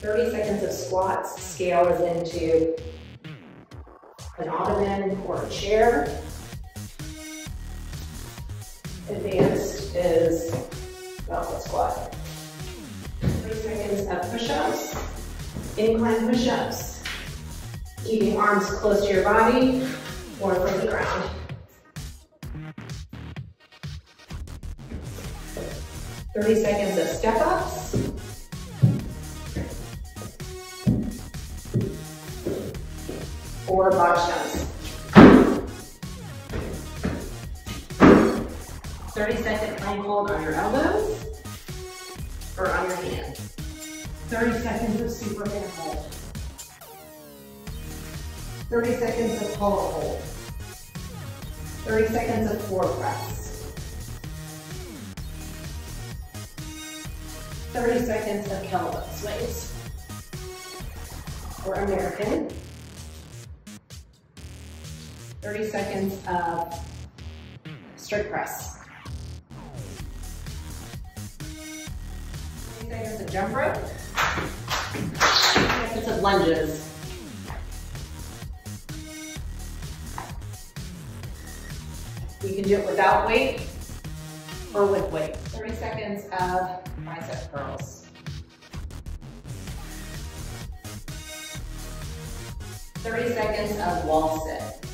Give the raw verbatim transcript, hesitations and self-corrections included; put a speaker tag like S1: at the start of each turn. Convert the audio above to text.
S1: thirty seconds of squats. Scale is into an ottoman or a chair. Advanced is goblet squat. thirty seconds of push-ups, incline push-ups. Keeping arms close to your body or from the ground. thirty seconds of step-ups. Or box jumps. thirty second plank hold on your elbows or on your hands. thirty seconds of Superman hold. thirty seconds of polo hold. thirty seconds of floor press. thirty seconds of kettlebell swings or American. thirty seconds of strict press. thirty seconds of jump rope. thirty seconds of lunges. You can do it without weight or with weight. thirty seconds of bicep curls. thirty seconds of wall sit.